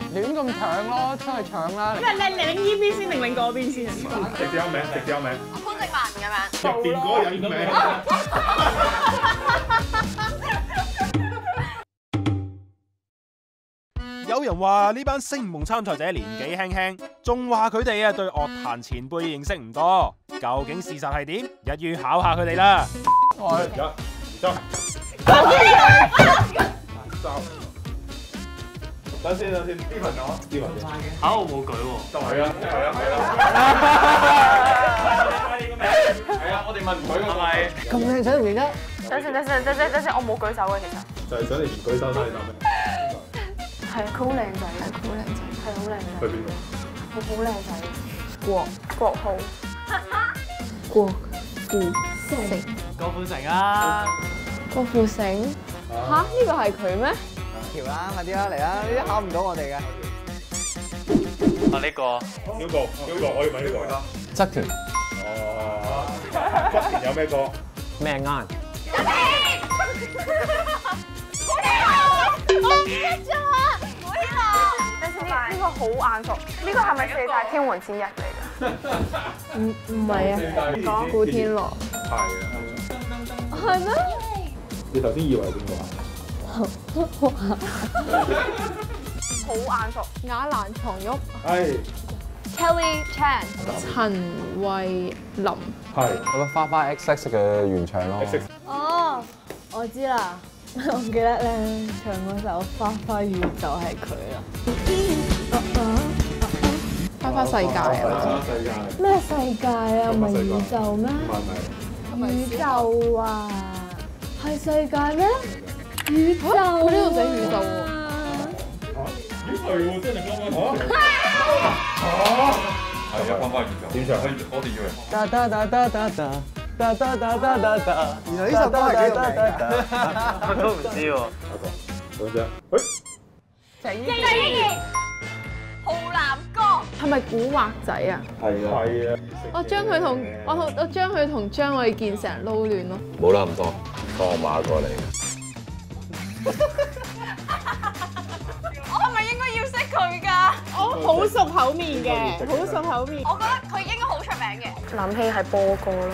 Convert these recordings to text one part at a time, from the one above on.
亂咁搶咯，出去搶啦！ 咩？你領呢邊先定領嗰邊先？ 直接有名，直接有名。 潘靜文嘅名。 入邊嗰個人嘅名。 有人話呢班星夢參賽者年紀輕輕，仲話佢哋對樂壇前輩認識唔多。究竟事實係點？一於考下佢哋啦。 等先，呢份我，呢份先。 我冇舉喎。 就係啊，係啊，我哋問唔舉係咪？ 咁靚仔唔認得？ 等先，我冇舉手嘅其實。 就係想你唔舉手，所以答咩？ 係佢好靚仔，係佢好靚仔，係好靚仔。 去邊度？ 好靚仔。國浩。 郭富城。 郭富城啊！ 郭富城？吓？呢個係佢咩？ 條啦，快啲啦，嚟啦！呢啲考唔到我哋嘅。 呢個。 Hugo，我要問呢個。 側田。 哦。側田有咩歌？ 命硬。 呢個好眼熟，呢個係咪四大天王之一嚟㗎？ 唔係啊，古天樂。 係啊。 係咩？ 你頭先以為係邊個啊？ 好眼熟。 雅蘭床褥。 係。 Kelly Chan。 陳慧琳。 係。 有個花花 XX 嘅原唱咯。 哦，我知啦，我記得咧唱嗰首《花花宇宙》係佢啦。花花世界啊！咩世界啊？唔係宇宙咩？宇宙啊！係世界咩？宇宙啊！佢呢度寫宇宙喎。 係喎，真係啱啱。係啊，翻返宇宙。點唱？我哋以為。 噠噠噠噠噠噠。噠噠噠噠噠噠。原來呢首歌係幾有名㗎？ 都唔知喎。 兩隻。誒。 鄭伊健。浩南哥。 係咪古惑仔啊？ 係啊。係啊。 我將佢同張衛健成日撈亂咯。 冇啦咁多，放馬過嚟。 我係咪應該要識佢㗎？ 我好熟口面嘅，好熟口面。 我覺得佢應該好出名嘅。諗起係波哥咯。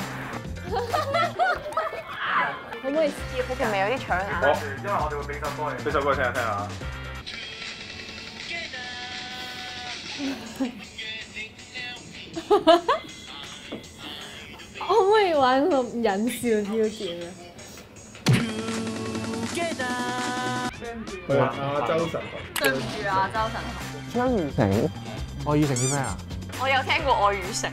可唔可以試？好似咪有啲搶眼。 好，因為我哋會俾首歌你。俾首歌你聽下。 可唔可以玩個忍笑挑戰啊？ 亞洲神童。 對唔住啊，周神童。 張雨成，愛與誠啲咩啊？ 我有聽過愛與誠。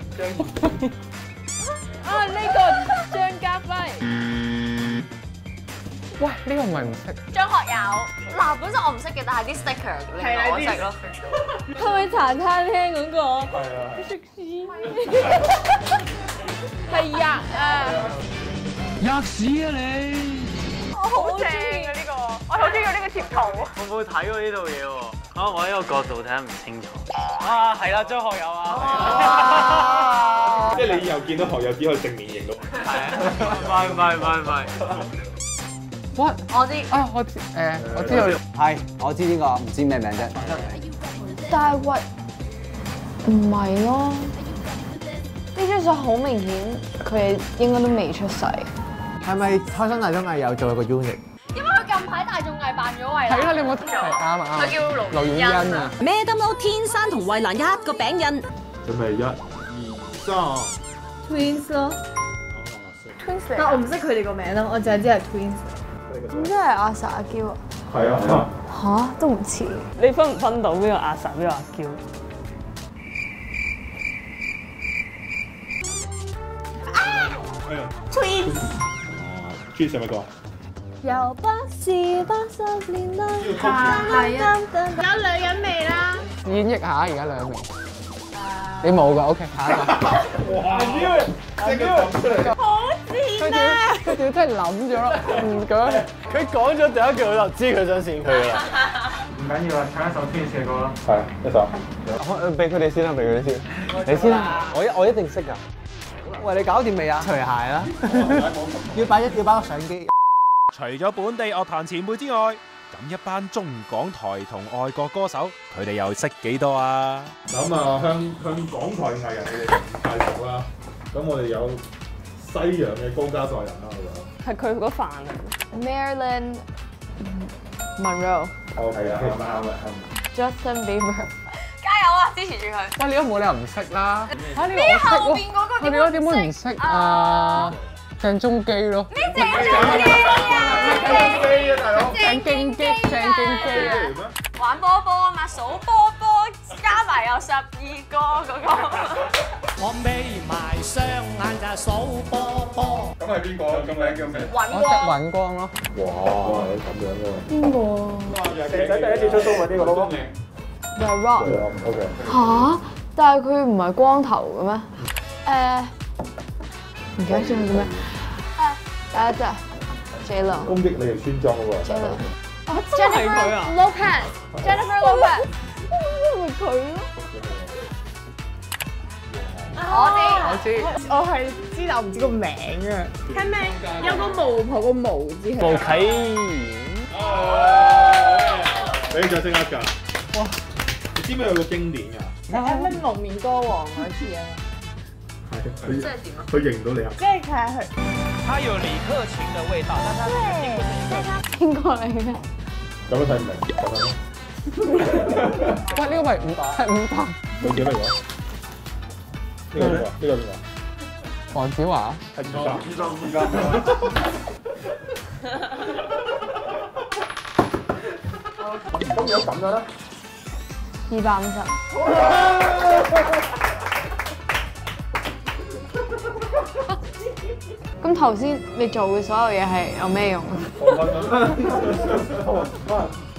啊，呢個張家輝。 喂，呢個唔係唔識。 張學友。嗱，本身我唔識嘅，但係啲 sticker 令我識咯。 係咪茶餐廳嗰個？ 係啊。 食屎！係吔啊！ 吔屎啊你！ 我好正啊呢個，我好中意呢個貼圖。 我冇睇過呢套嘢喎，可能我呢個角度睇得唔清楚。啊，係啦，張學友啊！ 即係你以後見到學友只可以正面認到。 係啊，唔係。 What？ 我知。 啊，我知道。係，我知邊個，唔知咩名啫。 大衛唔係咯，呢張相好明顯，佢哋應該都未出世。 係咪開心大綜藝有做一個 unit？ 因為佢近排大綜藝扮咗衛蘭。 係啦，你有冇啱啊？ 佢叫盧婉欣啊。 咩得撈天生同衛蘭一個餅印。 準備1、2、3。 Twins 咯。 Twins 嚟。 但我唔識佢哋個名咯，我淨係知係 Twins。咁即係阿 sa 阿嬌啊？ 係啊。 吓？都唔似。 你分唔分到邊個阿 sa 邊個阿嬌？Twins。 Twins 係咪歌？ 又不是80年代。 係啊。有女人味啦。 演繹下而家兩名。你冇㗎 ，OK， 下一個。 哇！即刻講出嚟。 好賤啊！ 佢屌真係諗咗咯，唔講。 佢講咗第一句我就知佢想線佢啦。 唔緊要啊，唱一首 Twins 嘅歌啦。係，一首。 俾佢哋先啦，俾佢哋先。你先啦，我一定識㗎。喂，你搞掂未啊？除鞋啦。要擺個相機。 除咗本地樂壇前輩之外， 咁一班中港台同外國歌手，佢哋又識幾多啊？ 咁啊，向港台藝人你哋唔太熟啦。咁我哋有西洋嘅高加索人啦，係咪？ 係佢嗰飯啊 Marilyn Monroe、 係啊，啱啊。 Justin Bieber。 加油啊！支持住佢。 喂，呢個冇理由唔識啦。嚇，呢個呢我識後邊嗰個喎。呢個點會唔識啊？鄭中基咯。 咩鄭中基啊？ 大佬。 鄭敬基啊！ 玩波波啊嘛，數波波加埋有12個嗰個。 我眯埋雙眼就數波波。 咁係邊個？個名叫咩？ 我識尹光咯。 哇！咁樣嘅喎。 邊個？ 蛇仔第一次出蘇咪呢個咯。 The Rock。 OK。 嚇！但係佢唔係光頭嘅咩？唔記得咗佢叫咩？J-Lo。 攻擊你哋村莊嗰個。 J-Lo。 真係佢啊 Lopez。Jennifer Lopez。咪佢咯。 我知。 我係知，但我唔知個名啊。係咪有個巫婆個巫字係？ 巫啟賢。 你就即刻㗎。哇！你知唔知有個經典㗎？ 係咩蒙面歌王嗰次啊？ 係。即係點啊？佢認唔到你啊？ 即係佢係佢。 它有李克勤的味道，但它並不是一個。 邊個嚟嘅？ 咁樣睇唔明，咁樣。 喂，呢個咪係500。 佢幾多個？呢個邊個？呢個邊個？ 黃子華。 係200。咁有咁樣啦。 250。咁頭先你做嘅所有嘢係有咩用啊？